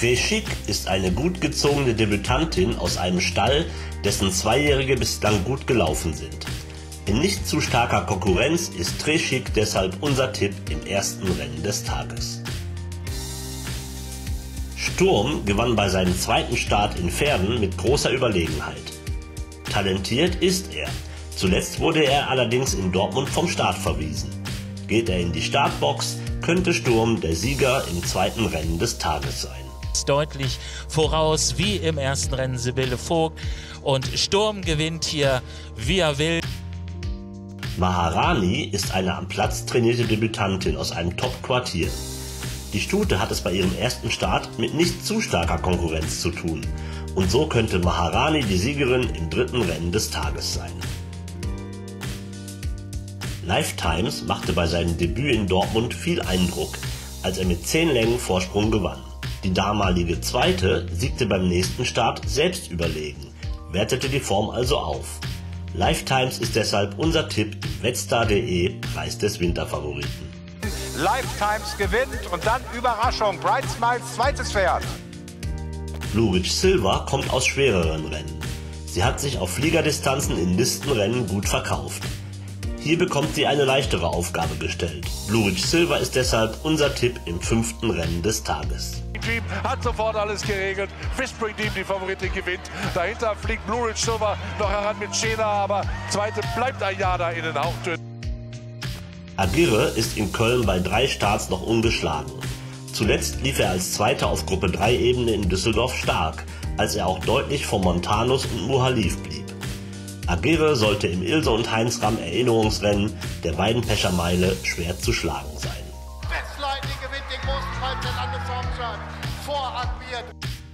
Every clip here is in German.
Très-Chic ist eine gut gezogene Debütantin aus einem Stall, dessen Zweijährige bislang gut gelaufen sind. In nicht zu starker Konkurrenz ist Très-Chic deshalb unser Tipp im ersten Rennen des Tages. Sturm gewann bei seinem zweiten Start in Pferden mit großer Überlegenheit. Talentiert ist er. Zuletzt wurde er allerdings in Dortmund vom Start verwiesen. Geht er in die Startbox, könnte Sturm der Sieger im zweiten Rennen des Tages sein. Deutlich voraus, wie im ersten Rennen Sibylle Vogt, und Sturm gewinnt hier, wie er will. Maharani ist eine am Platz trainierte Debütantin aus einem Top-Quartier. Die Stute hat es bei ihrem ersten Start mit nicht zu starker Konkurrenz zu tun, und so könnte Maharani die Siegerin im dritten Rennen des Tages sein. Lifetimes machte bei seinem Debüt in Dortmund viel Eindruck, als er mit 10 Längen Vorsprung gewann. Die damalige Zweite siegte beim nächsten Start selbst überlegen, wertete die Form also auf. Lifetimes ist deshalb unser Tipp im Wetstar.de Preis des Winterfavoriten. Lifetimes gewinnt und dann Überraschung, Bright Smiles zweites Pferd. Blue Ridge Silver kommt aus schwereren Rennen. Sie hat sich auf Fliegerdistanzen in Listenrennen gut verkauft. Hier bekommt sie eine leichtere Aufgabe gestellt. Blue Ridge Silver ist deshalb unser Tipp im 5. Rennen des Tages. Team hat sofort alles geregelt. Fishspring Team, die Favoritin, gewinnt. Dahinter fliegt Blue Ridge Silver noch heran mit Schena, aber zweite bleibt Ayada in den Haupttüren. Agirre ist in Köln bei 3 Starts noch ungeschlagen. Zuletzt lief er als Zweiter auf Gruppe 3 Ebene in Düsseldorf stark, als er auch deutlich vor Montanus und Muhalif blieb. Agirre sollte im Ilse und Heinz-Ramm Erinnerungsrennen der Weidenpescher Meile schwer zu schlagen sein. Westleitning gewinnt den großen Schreibtisch an der Formschart vor Admir.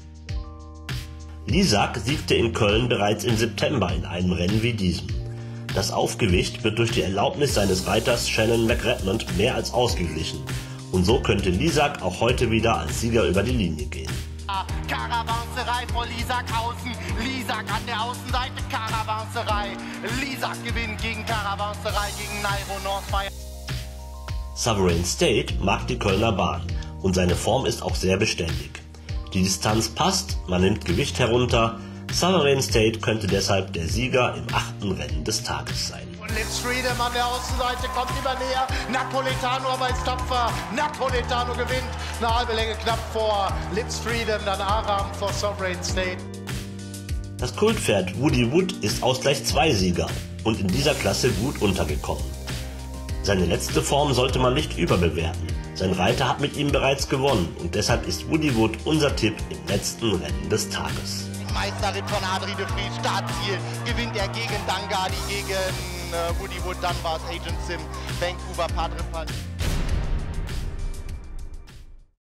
Lisak siegte in Köln bereits im September in einem Rennen wie diesem. Das Aufgewicht wird durch die Erlaubnis seines Reiters Shannon McRedmond mehr als ausgeglichen. Und so könnte Lisak auch heute wieder als Sieger über die Linie gehen. Karawanserei vor Lisakhausen. Lisak an der Außenseite, Karawanserei. Lisak gewinnt gegen Karawanserei, gegen Nairo Northfire. Sovereign State mag die Kölner Bahn und seine Form ist auch sehr beständig. Die Distanz passt, man nimmt Gewicht herunter. Sovereign State könnte deshalb der Sieger im 8. Rennen des Tages sein. Und Lips Freedom an der Außenseite kommt immer näher. Napoletano aber ist tapfer. Napoletano gewinnt eine halbe Länge knapp vor Lips Freedom, dann Aram vor Sovereign State. Das Kultpferd Woody Wood ist aus gleich 2 Sieger und in dieser Klasse gut untergekommen. Seine letzte Form sollte man nicht überbewerten. Sein Reiter hat mit ihm bereits gewonnen und deshalb ist Woody Wood unser Tipp im letzten Rennen des Tages. Meisterritt von Adrien de Vries, Startziel, gewinnt er gegen Dangani, gegen Woody Wood, dann war es Agent Sim, Vancouver, Padre Pan.